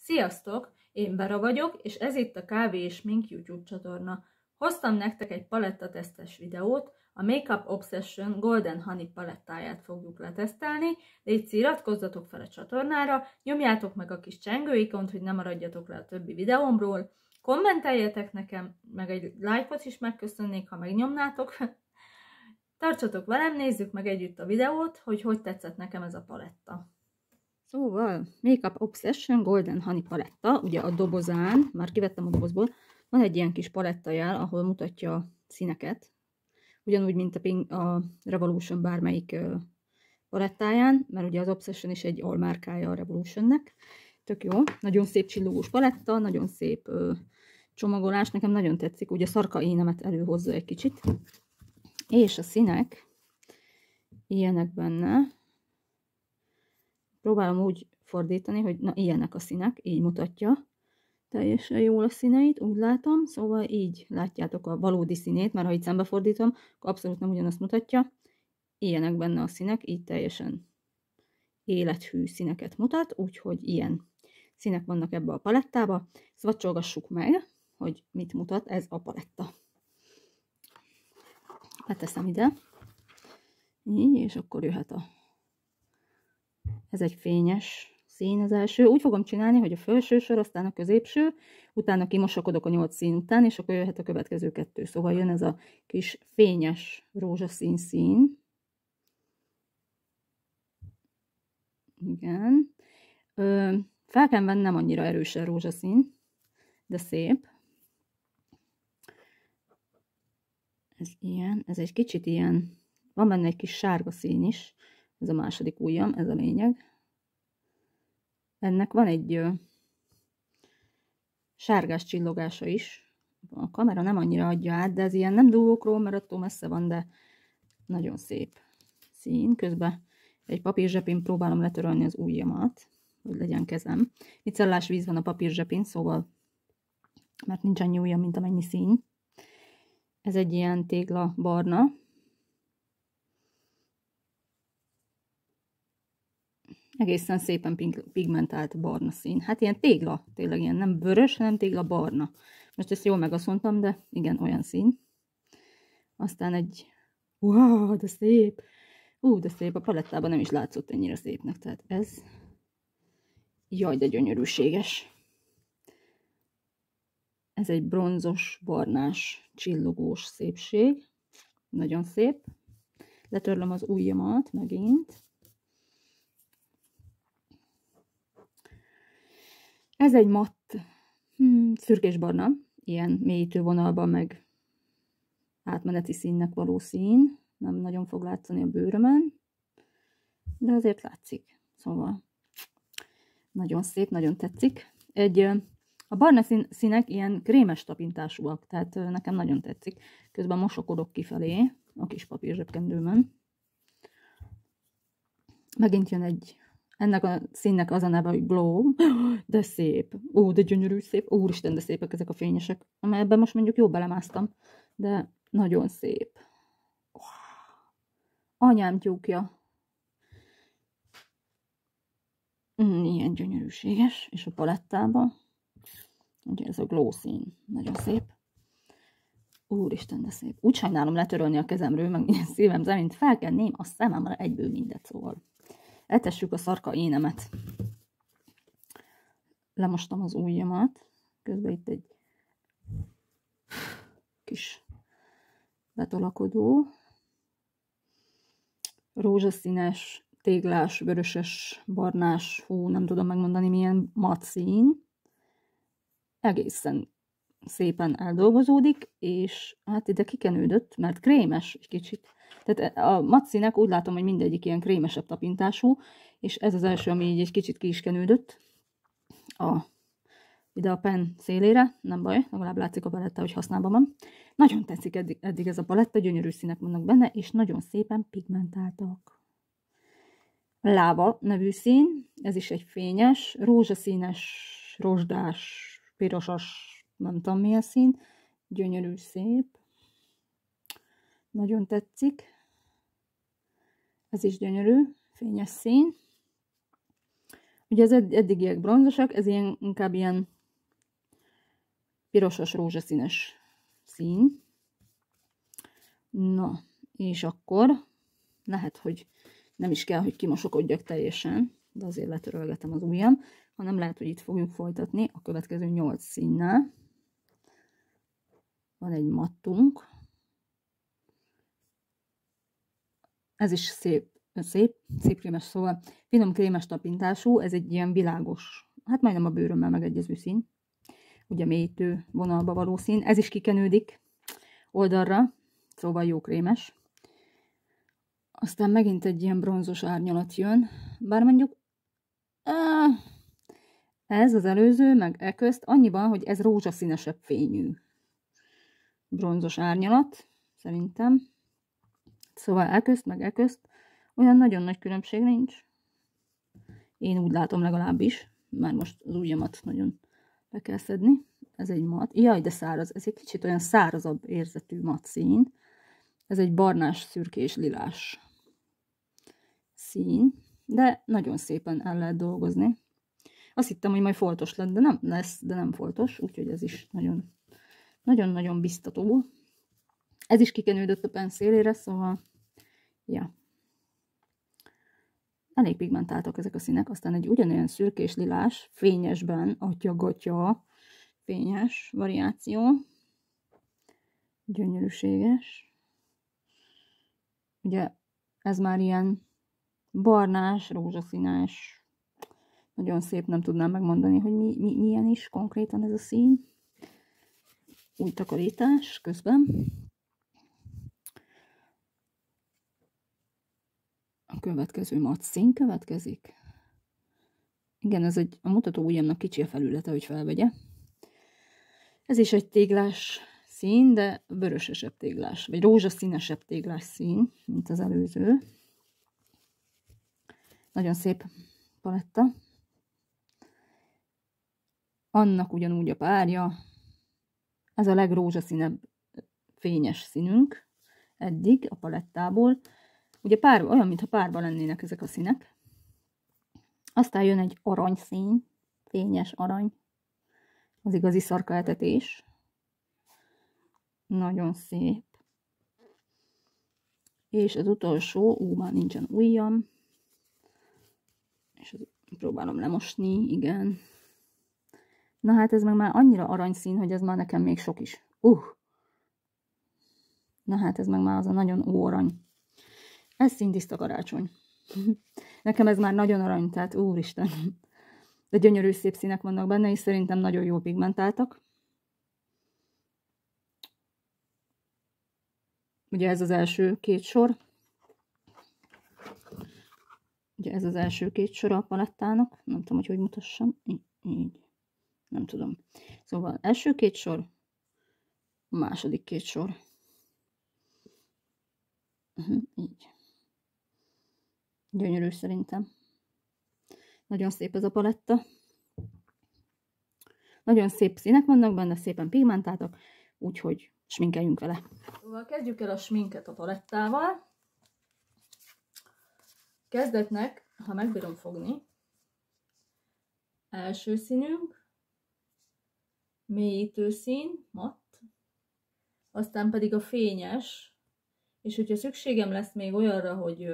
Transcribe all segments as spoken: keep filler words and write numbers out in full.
Sziasztok! Én Vera vagyok, és ez itt a Kávé és Mink YouTube csatorna. Hoztam nektek egy paletta tesztes videót, a Makeup Obsession Golden Honey palettáját fogjuk letesztelni. Légy iratkozzatok fel a csatornára, nyomjátok meg a kis csengő ikont, hogy ne maradjatok le a többi videómról, kommenteljetek nekem, meg egy lájkot is megköszönnék, ha megnyomnátok. Tartsatok velem, nézzük meg együtt a videót, hogy hogy tetszett nekem ez a paletta. Szóval, Makeup Obsession Golden Honey paletta, ugye a dobozán, már kivettem a dobozból, van egy ilyen kis palettajel, ahol mutatja a színeket, ugyanúgy, mint a, Pink, a Revolution bármelyik uh, palettáján, mert ugye az Obsession is egy almárkája a Revolutionnek. Tök jó, nagyon szép csillogós paletta, nagyon szép uh, csomagolás, nekem nagyon tetszik, ugye a szarka énemet előhozza egy kicsit, és a színek ilyenek benne. Próbálom úgy fordítani, hogy na ilyenek a színek, így mutatja teljesen jól a színeit, úgy látom, szóval így látjátok a valódi színét, mert ha így szembefordítom, akkor abszolút nem ugyanazt mutatja. Ilyenek benne a színek, így teljesen élethű színeket mutat, úgyhogy ilyen színek vannak ebbe a palettába. Szvacsolgassuk meg, hogy mit mutat ez a paletta. Beteszem ide, így, és akkor jöhet a Ez egy fényes szín az első. Úgy fogom csinálni, hogy a felső sor, aztán a középső, utána kimosakodok a nyolc szín után, és akkor jöhet a következő kettő. Szóval jön ez a kis fényes rózsaszín szín. Igen. Ö, felkenben nem annyira erősen rózsaszín, de szép. Ez ilyen, ez egy kicsit ilyen, van benne egy kis sárga szín is. Ez a második ujjam, ez a lényeg. Ennek van egy ö, sárgás csillogása is. A kamera nem annyira adja át, de ez ilyen nem duokróm, mert attól messze van, de nagyon szép szín. Közben egy papírzsepén próbálom letörölni az ujjamat, hogy legyen kezem. Micellás víz van a papírzsepén, szóval, mert nincs annyi ujjam, mint amennyi szín. Ez egy ilyen tégla barna. Egészen szépen pigmentált barna szín. Hát ilyen tégla, tényleg ilyen nem vörös, hanem tégla barna. Most ezt jól megaszontam, de igen, olyan szín. Aztán egy, wow, de szép. Ú, de szép, a palettában nem is látszott ennyire szépnek, tehát ez, jaj, de gyönyörűséges. Ez egy bronzos, barnás, csillogós szépség. Nagyon szép. Letörlöm az ujjamat megint. Ez egy matt, hmm, szürkésbarna, ilyen mélyítő vonalban, meg átmeneti színnek való szín. Nem nagyon fog látszani a bőrömön, de azért látszik. Szóval nagyon szép, nagyon tetszik. Egy, a barna színek ilyen krémes tapintásúak, tehát nekem nagyon tetszik. Közben mosokodok kifelé a kis papírzsebkendőmön. Megint jön egy... Ennek a színnek az a neve, hogy Glow. De szép. Ó, de gyönyörű szép. Úristen, de szépek ezek a fényesek. Ebben most mondjuk jó belemásztam. De nagyon szép. Wow. Anyám tyúkja. Mm, ilyen gyönyörűséges. És a palettában. Ugye ez a Glow szín. Nagyon szép. Úristen, de szép. Úgy sajnálom letörölni a kezemről, meg ilyen szívem szerint felkenném a szememre egyből mindet, szóval. Etessük a szarka énemet. Lemostam az ujjamat. Közben itt egy kis betolakodó. Rózsaszínes, téglás, vöröses, barnás, hú, nem tudom megmondani milyen mat szín. Egészen szépen eldolgozódik, és hát ide kikenődött, mert krémes egy kicsit. Tehát a mat színek úgy látom, hogy mindegyik ilyen krémesebb tapintású, és ez az első, ami így egy kicsit ki is kenődött a, ide a pen szélére, nem baj, legalább látszik a paletta, hogy használva van. Nagyon tetszik eddig, eddig ez a paletta, gyönyörű színek vannak benne, és nagyon szépen pigmentáltak. Láva nevű szín, ez is egy fényes, rózsaszínes, rozsdás, pirosas, nem tudom milyen szín, gyönyörű szép. Nagyon tetszik. Ez is gyönyörű, fényes szín. Ugye az eddigiek bronzosak, ez ilyen, inkább ilyen pirosos, rózsaszínes szín. Na, és akkor lehet, hogy nem is kell, hogy kimosokodjak teljesen, de azért letörölgetem az ujjam, hanem lehet, hogy itt fogjuk folytatni a következő nyolc színnel. Van egy mattunk. Ez is szép, szép, szép krémes, szóval finom krémes tapintású, ez egy ilyen világos, hát majdnem a bőrömmel megegyező szín. Ugye mélyítő vonalba való szín. Ez is kikenődik oldalra, szóval jó krémes. Aztán megint egy ilyen bronzos árnyalat jön, bár mondjuk ez az előző, meg e közt annyiban, hogy ez rózsaszínesebb fényű bronzos árnyalat, szerintem. Szóval e közt, meg e közt olyan nagyon nagy különbség nincs. Én úgy látom legalábbis, már most az ujjamat nagyon le kell szedni. Ez egy mat. Jaj, de száraz. Ez egy kicsit olyan szárazabb érzetű mat szín. Ez egy barnás, szürkés, lilás szín, de nagyon szépen el lehet dolgozni. Azt hittem, hogy majd foltos lett, de nem lesz, de nem foltos, úgyhogy ez is nagyon, nagyon-nagyon biztató. Ez is kikenődött a penszélére, szóval, ja. Elég pigmentáltak ezek a színek, aztán egy ugyanolyan szürkés lilás, fényesben, atya-gatya, fényes variáció. Gyönyörűséges. Ugye ez már ilyen barnás, rózsaszínes, nagyon szép, nem tudnám megmondani, hogy mi, mi, milyen is konkrétan ez a szín. Új takarítás közben. A következő mat szín következik. Igen, ez egy, a mutató ujjamnak kicsi a felülete, hogy felvegye. Ez is egy téglás szín, de vörösesebb téglás, vagy rózsaszínesebb téglás szín, mint az előző. Nagyon szép paletta. Annak ugyanúgy a párja. Ez a legrózsaszínebb fényes színünk eddig a palettából. Ugye pár, olyan, mintha párban lennének ezek a színek. Aztán jön egy aranyszín, fényes arany. Az igazi szarkaetetés. Nagyon szép. És az utolsó, ú, már nincsen ujjam. És próbálom lemosni, igen. Na hát ez meg már annyira aranyszín, hogy ez már nekem még sok is. Uh! Na hát ez meg már az a nagyon óarany. Ez színtiszta karácsony. Nekem ez már nagyon arany, tehát úristen. De gyönyörű szép színek vannak benne, és szerintem nagyon jól pigmentáltak. Ugye ez az első két sor. Ugye ez az első két sor a palettának. Nem tudom, hogy hogy mutassam. Így. így. Nem tudom. Szóval első két sor, a második két sor. Uh-huh, így. Gyönyörű szerintem. Nagyon szép ez a paletta. Nagyon szép színek vannak benne, szépen pigmentáltak, úgyhogy sminkeljünk vele. Szóval kezdjük el a sminket a palettával. Kezdetnek, ha megbírom fogni, első színünk, mélyítő szín, matt, aztán pedig a fényes, és hogyha szükségem lesz még olyanra, hogy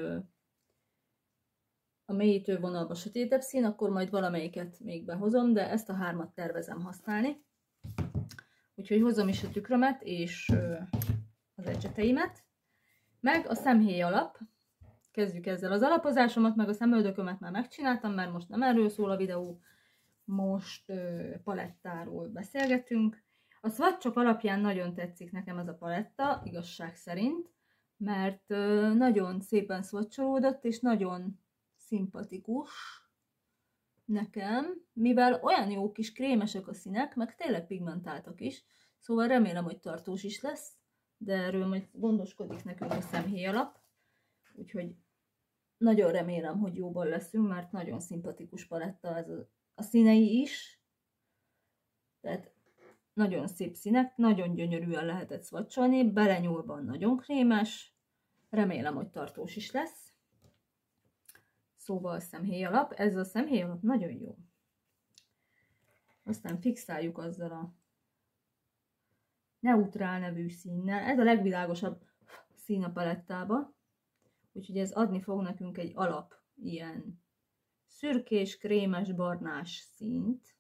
a mélyítő vonalba sötétebb szín, akkor majd valamelyiket még behozom, de ezt a hármat tervezem használni. Úgyhogy hozom is a tükrömet és az ecseteimet, meg a szemhéj alap. Kezdjük ezzel az alapozásomat, meg a szemöldökömet már megcsináltam, mert most nem erről szól a videó, most ö, palettáról beszélgetünk. A swatchok alapján nagyon tetszik nekem ez a paletta, igazság szerint, mert ö, nagyon szépen swatcholódott, és nagyon szimpatikus nekem, mivel olyan jó kis krémesek a színek, meg tényleg pigmentáltak is, szóval remélem, hogy tartós is lesz, de erről majd gondoskodik nekünk a szemhéj alap, úgyhogy nagyon remélem, hogy jóban leszünk, mert nagyon szimpatikus paletta ez a, a színei is, tehát nagyon szép színek, nagyon gyönyörűen lehetett swatcholni, belenyúlban nagyon krémes, remélem, hogy tartós is lesz. Szóval szemhéjalap. Ez a szemhéjalap nagyon jó. Aztán fixáljuk azzal a neutrál nevű színnel. Ez a legvilágosabb szín a palettába. Úgyhogy ez adni fog nekünk egy alap, ilyen szürkés, krémes, barnás színt.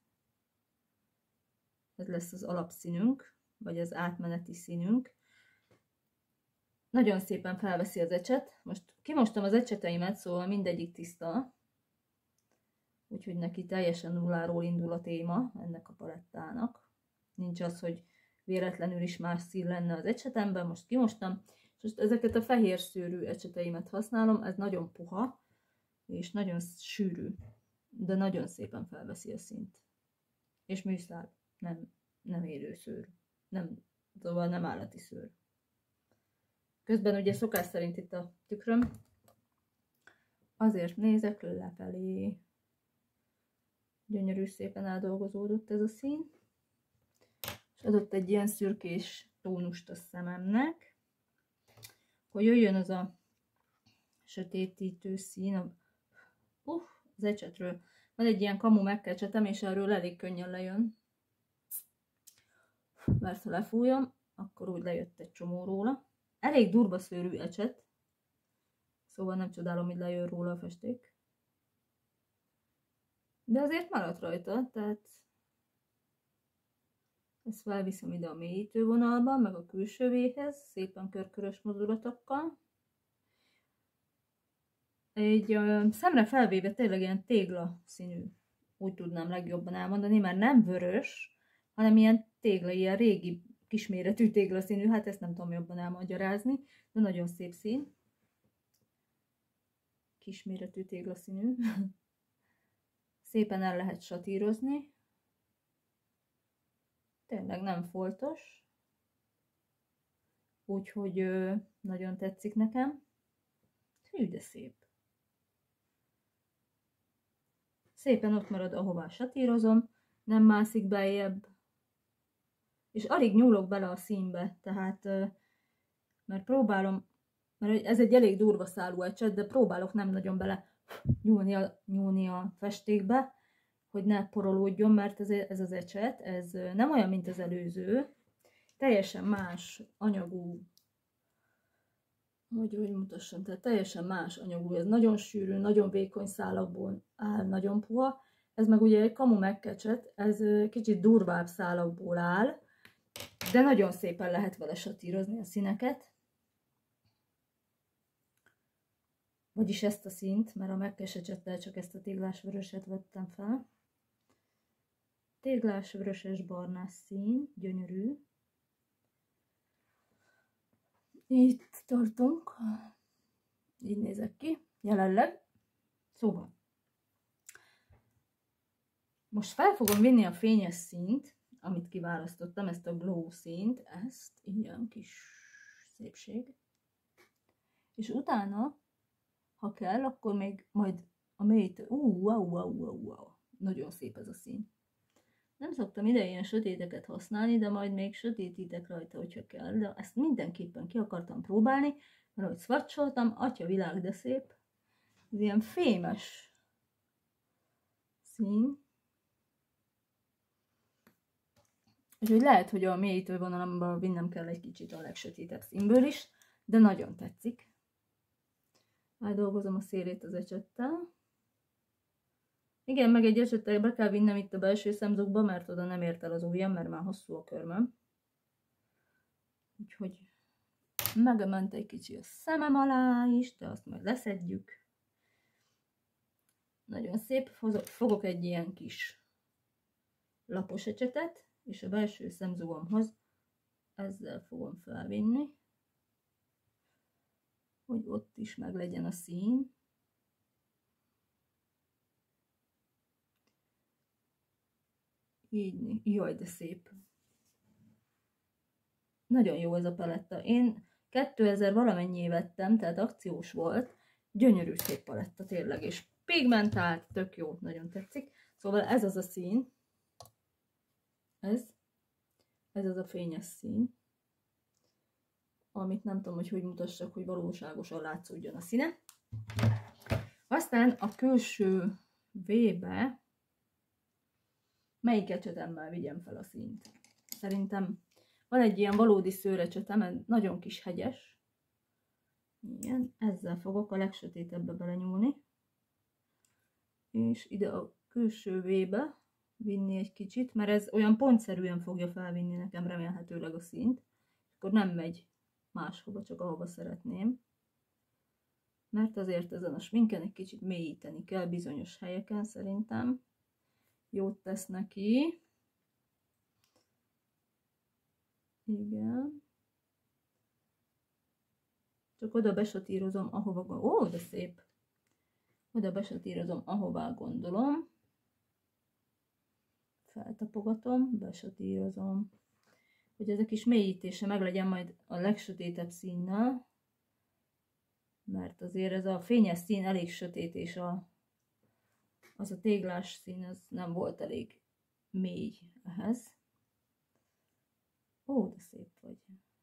Ez lesz az alapszínünk, vagy az átmeneti színünk. Nagyon szépen felveszi az ecset. Most kimostam az ecseteimet, szóval mindegyik tiszta. Úgyhogy neki teljesen nulláról indul a téma ennek a palettának. Nincs az, hogy véletlenül is más szín lenne az ecsetemben. Most kimostam. És most ezeket a fehér szőrű ecseteimet használom. Ez nagyon puha, és nagyon sűrű, de nagyon szépen felveszi a színt. És műszál, nem, nem élő szőr. Nem, szóval nem állati szőr. Közben ugye szokás szerint itt a tükröm, azért nézek lefelé. Gyönyörű szépen eldolgozódott ez a szín. És adott egy ilyen szürkés tónust a szememnek, hogy jöjjön az a sötétítő szín. Uh, az ecsetről. Van egy ilyen kamu megkecsetem, és erről elég könnyen lejön. Mert ha lefújom, akkor úgy lejött egy csomó róla. Elég durva szőrű ecset, szóval nem csodálom, hogy lejön róla a festék. De azért maradt rajta, tehát ezt felviszem ide a mélyítő vonalba, meg a külső véghez, szépen körkörös mozdulatokkal. Egy ö, szemre felvéve tényleg ilyen tégla színű, úgy tudnám legjobban elmondani, mert nem vörös, hanem ilyen tégla, ilyen régi kisméretű téglaszínű, hát ezt nem tudom jobban elmagyarázni, de nagyon szép szín. Kisméretű téglaszínű. Szépen el lehet satírozni. Tényleg nem foltos. Úgyhogy ö, nagyon tetszik nekem. Hű, de szép. Szépen ott marad, ahová satírozom, nem mászik beljebb. És alig nyúlok bele a színbe, tehát, mert próbálom, mert ez egy elég durva szálú ecset, de próbálok nem nagyon bele nyúlni a, nyúlni a festékbe, hogy ne porolódjon, mert ez, ez az ecset, ez nem olyan, mint az előző, teljesen más anyagú, hogy, hogy mutassam, tehát teljesen más anyagú, ez nagyon sűrű, nagyon vékony szálakból áll, nagyon puha, ez meg ugye egy kamu megkecset, ez kicsit durvább szálakból áll, de nagyon szépen lehet vele satírozni a színeket. Vagyis ezt a színt, mert a megkesetsettel csak ezt a téglásvöröset vettem fel. Téglásvöröses barnás szín, gyönyörű. Itt tartunk. Így nézek ki, jelenleg. Szóval. Most fel fogom vinni a fényes színt, amit kiválasztottam, ezt a glow színt, ezt, ilyen kis szépség. És utána, ha kell, akkor még majd a mélyítő, uh, wow, wow, wow, wow, nagyon szép ez a szín. Nem szoktam ide ilyen sötéteket használni, de majd még sötétítek rajta, hogyha kell, de ezt mindenképpen ki akartam próbálni, mert ahogy swatcholtam, atya világ, de szép. Ez ilyen fémes szín. Úgyhogy lehet, hogy a mélyítő vonalamban vinnem kell egy kicsit a legsötétebb színből is, de nagyon tetszik. Eldolgozom a szélét az ecsettel. Igen, meg egy ecsettel be kell vinnem itt a belső szemzugba, mert oda nem ért el az ujjam, mert már hosszú a körmöm. Úgyhogy megement egy kicsi a szemem alá is, de azt majd leszedjük. Nagyon szép. Fogok egy ilyen kis lapos ecsetet, és a belső szemzugomhoz ezzel fogom felvinni, hogy ott is meg legyen a szín. Így, jaj, de szép. Nagyon jó ez a paletta. Én kétezer valamennyi vettem, tehát akciós volt. Gyönyörű szép paletta tényleg, és pigmentált, tök jó, nagyon tetszik. Szóval ez az a szín. Ez. Ez az a fényes szín. Amit nem tudom, hogy hogy mutassak, hogy valóságosan látszódjon a színe. Aztán a külső V-be melyik ecsetemmel vigyem fel a színt? Szerintem van egy ilyen valódi szőrecsetem, nagyon kis hegyes. Igen, ezzel fogok a legsötétebbe belenyúlni. És ide a külső V-be vinni egy kicsit, mert ez olyan pontszerűen fogja felvinni nekem remélhetőleg a színt. Akkor nem megy máshova, csak ahova szeretném. Mert azért ezen a sminken egy kicsit mélyíteni kell bizonyos helyeken szerintem. Jót tesz neki. Igen. Csak oda besatírozom, ahova... Ó, de szép! Oda besatírozom, ahová gondolom. Feltapogatom, besatírozom. Hogy ez a kis mélyítése meglegyen majd a legsötétebb színnel. Mert azért ez a fényes szín elég sötét, és a, az a téglás szín ez nem volt elég mély ehhez. Ó, de szép vagy.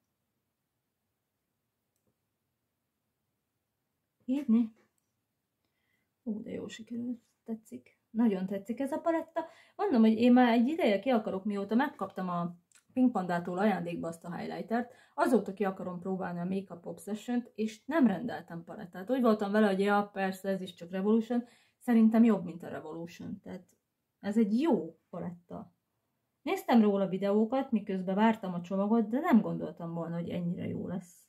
Írni? Ó, de jó sikerült, tetszik. Nagyon tetszik ez a paletta. Mondom, hogy én már egy ideje ki akarok, mióta megkaptam a Pink Pandától ajándékba azt a highlightert, azóta ki akarom próbálni a Makeup Obsession-t, és nem rendeltem palettát. Úgy voltam vele, hogy ja, persze, ez is csak Revolution, szerintem jobb, mint a Revolution, tehát ez egy jó paletta. Néztem róla videókat, miközben vártam a csomagot, de nem gondoltam volna, hogy ennyire jó lesz.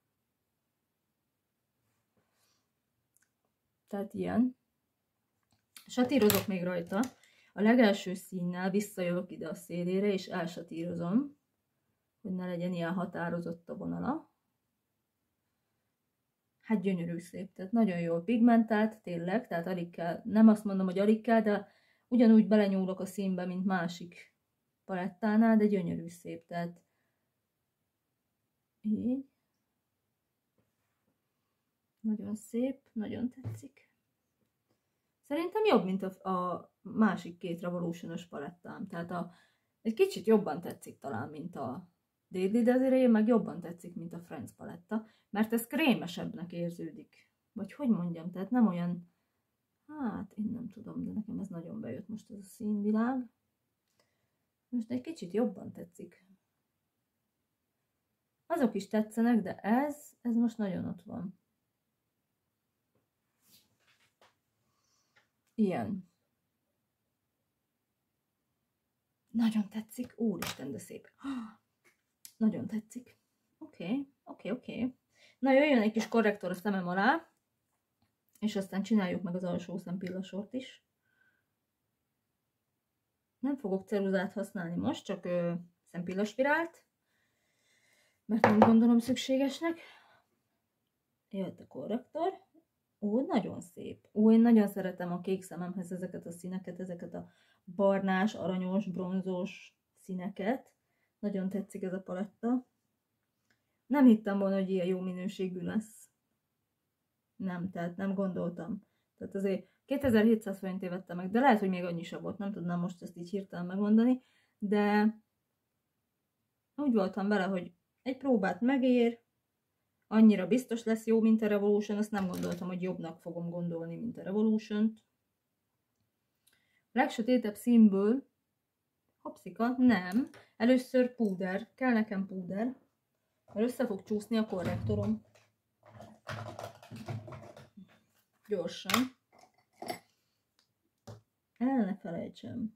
Tehát ilyen. Satírozok még rajta. A legelső színnel visszajövök ide a szélére, és elsatírozom, hogy ne legyen ilyen határozott a vonala. Hát gyönyörű szép, tehát nagyon jól pigmentált, tényleg, tehát alig kell, nem azt mondom, hogy alig kell, de ugyanúgy belenyúlok a színbe, mint másik palettánál, de gyönyörű szép, tehát így. Nagyon szép, nagyon tetszik. Szerintem jobb, mint a, a másik két Revolution-os palettám. Tehát a, egy kicsit jobban tetszik talán, mint a Daily Desiree, meg jobban tetszik, mint a Friends paletta, mert ez krémesebbnek érződik. Vagy hogy mondjam, tehát nem olyan, hát én nem tudom, de nekem ez nagyon bejött most ez a színvilág. Most egy kicsit jobban tetszik. Azok is tetszenek, de ez, ez most nagyon ott van. Ilyen. Nagyon tetszik. Úristen, de szép. Nagyon tetszik. Oké, okay, oké, okay, oké. Okay. Na, jöjjön egy kis korrektor a szemem alá, és aztán csináljuk meg az alsó szempillasort is. Nem fogok ceruzát használni most, csak ö, szempillaspirált, mert nem gondolom szükségesnek. Jött a korrektor. Ó, nagyon szép. Ó, én nagyon szeretem a kék szememhez ezeket a színeket, ezeket a barnás, aranyos, bronzos színeket. Nagyon tetszik ez a paletta. Nem hittem volna, hogy ilyen jó minőségű lesz. Nem, tehát nem gondoltam. Tehát azért kétezer-hétszáz forintért vettem meg, de lehet, hogy még annyi sem volt, nem tudnám most ezt így hirtelen megmondani, de úgy voltam vele, hogy egy próbát megér, annyira biztos lesz jó, mint a Revolution, azt nem gondoltam, hogy jobbnak fogom gondolni, mint a Revolution-t. Legsötétebb színből, hopszika, nem, először púder, kell nekem púder, mert össze fog csúszni a korrektorom. Gyorsan. El ne felejtsem.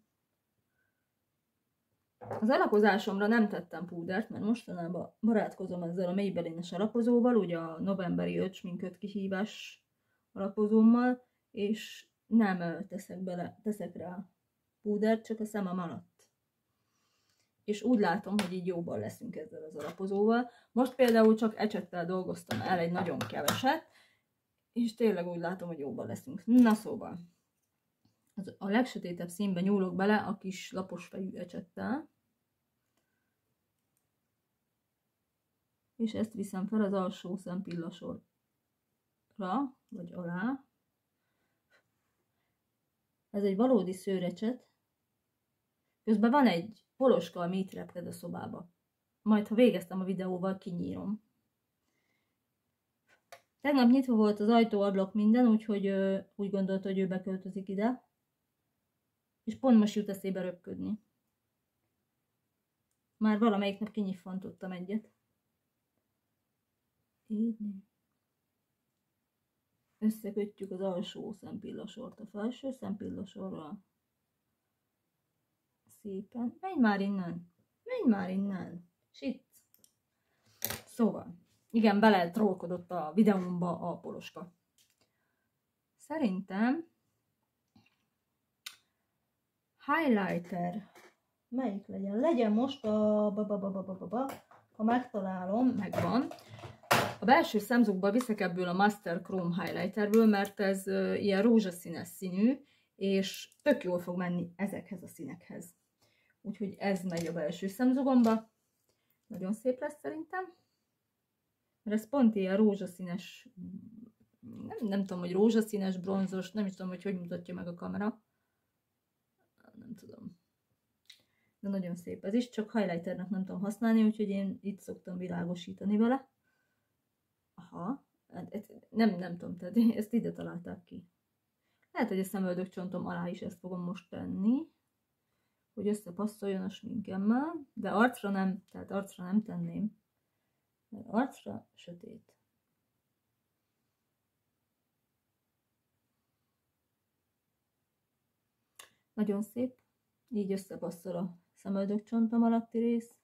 Az alapozásomra nem tettem púdert, mert mostanában barátkozom ezzel a Maybelline-es alapozóval, ugye a novemberi öt sminköt kihívás alapozómmal, és nem teszek, bele, teszek rá púdert, csak a szemem alatt. És úgy látom, hogy így jobban leszünk ezzel az alapozóval. Most például csak ecsettel dolgoztam el egy nagyon keveset, és tényleg úgy látom, hogy jobban leszünk. Na szóval, az a legsötétebb színbe nyúlok bele a kis lapos fejű ecsettel. És ezt viszem fel az alsó szempillasorra, vagy alá. Ez egy valódi szőrecset. Közben van egy poloska, ami itt repked a szobába. Majd, ha végeztem a videóval, kinyírom. Tegnap nyitva volt az ajtóablak minden, úgyhogy ö, úgy gondolta, hogy ő beköltözik ide. És pont most jut eszébe röpködni. Már valamelyik nap kinyiffantottam egyet. Így. Összekötjük az alsó szempillasort a felső szempillasорral. Szépen. Menj már innen! Menj már innen! Sit! Szóval, igen, bele trollkodott a videómba a poloska. Szerintem highlighter. Melyik legyen? Legyen most a... Ba, ba, ba, ba, ba, ba. Ha megtalálom, megvan. A belső szemzugba viszek ebből a Master Chrome Highlighterből, mert ez uh, ilyen rózsaszínes színű, és tök jól fog menni ezekhez a színekhez. Úgyhogy ez megy a belső szemzugomba. Nagyon szép lesz szerintem. Mert ez pont ilyen rózsaszínes, nem, nem tudom, hogy rózsaszínes, bronzos, nem is tudom, hogy hogy mutatja meg a kamera. Nem tudom. De nagyon szép ez is, csak highlighternek nem tudom használni, úgyhogy én itt szoktam világosítani vele. Aha, nem, nem tudom, tehát ezt ide találták ki. Lehet, hogy a szemöldökcsontom alá is ezt fogom most tenni, hogy összepasszoljon a sminkemmel, de arcra nem, tehát arcra nem tenném, mert arcra sötét. Nagyon szép, így összepasszol a szemöldökcsontom alatti rész.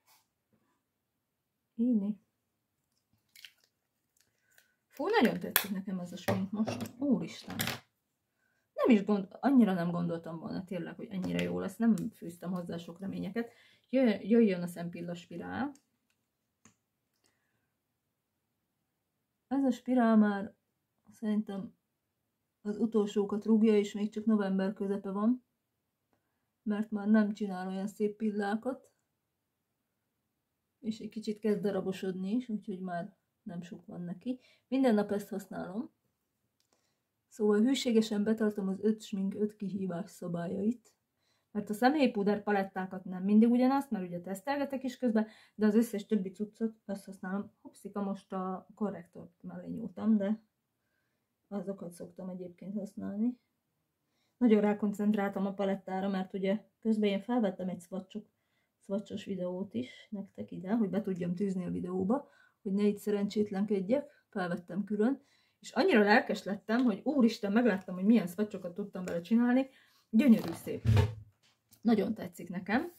Így. Fú, nagyon tetszik nekem ez a smink most. Úristen! Nem is gond, annyira nem gondoltam volna tényleg, hogy ennyire jó lesz. Nem fűztem hozzá sok reményeket. Jöjjön a szempilla spirál. Ez a spirál már szerintem az utolsókat rúgja, és még csak november közepe van. Mert már nem csinál olyan szép pillákat. És egy kicsit kezd darabosodni is, úgyhogy már nem sok van neki. Minden nap ezt használom. Szóval hűségesen betartom az öt smink, öt kihívás szabályait. Mert a szemhéjpúder palettákat nem mindig ugyanazt, mert ugye tesztelgetek is közben, de az összes többi cuccot azt használom. Hopszika, most a korrektort mellé nyúltam, de azokat szoktam egyébként használni. Nagyon rákoncentráltam a palettára, mert ugye közben én felvettem egy swatchok, swatchos videót is nektek ide, hogy be tudjam tűzni a videóba, hogy ne itt szerencsétlenkedjek, felvettem külön, és annyira lelkes lettem, hogy úristen, megláttam, hogy milyen swatchokat tudtam bele csinálni, gyönyörű szép. Nagyon tetszik nekem.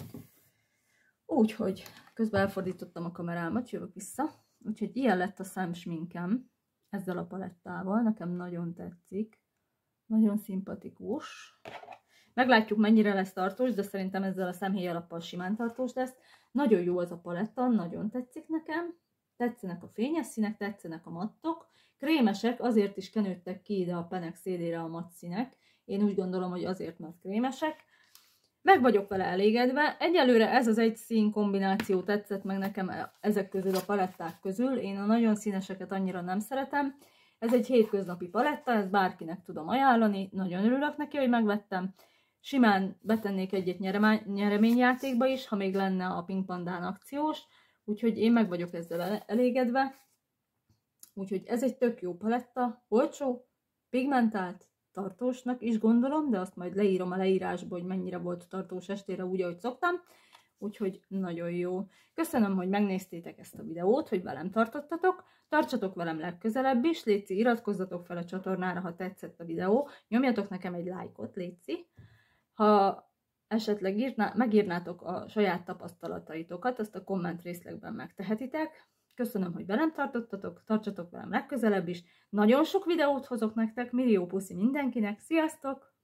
Úgyhogy közben elfordítottam a kamerámat, jövök vissza. Úgyhogy ilyen lett a szemsminkem ezzel a palettával, nekem nagyon tetszik. Nagyon szimpatikus. Meglátjuk, mennyire lesz tartós, de szerintem ezzel a szemhéj alappal simán tartós lesz. Nagyon jó az a paletta, nagyon tetszik nekem. Tetszenek a fényes színek, tetszenek a mattok. Krémesek, azért is kenődtek ki ide a penek szélére a matt színek. Én úgy gondolom, hogy azért, mert krémesek. Meg vagyok vele elégedve. Egyelőre ez az egy szín kombináció tetszett meg nekem ezek közül a paletták közül. Én a nagyon színeseket annyira nem szeretem. Ez egy hétköznapi paletta, ezt bárkinek tudom ajánlani. Nagyon örülök neki, hogy megvettem. Simán betennék egyet nyereményjátékba is, ha még lenne a Pink Pandán akciós. Úgyhogy én meg vagyok ezzel elégedve. Úgyhogy ez egy tök jó paletta, olcsó, pigmentált, tartósnak is gondolom, de azt majd leírom a leírásba, hogy mennyire volt tartós estére, úgy, ahogy szoktam. Úgyhogy nagyon jó. Köszönöm, hogy megnéztétek ezt a videót, hogy velem tartottatok. Tartsatok velem legközelebb is, létszi, iratkozzatok fel a csatornára, ha tetszett a videó. Nyomjatok nekem egy lájkot, létszi. Ha esetleg írná, megírnátok a saját tapasztalataitokat, azt a komment részlegben megtehetitek. Köszönöm, hogy velem tartottatok, tartsatok velem legközelebb is. Nagyon sok videót hozok nektek, millió puszi mindenkinek, sziasztok!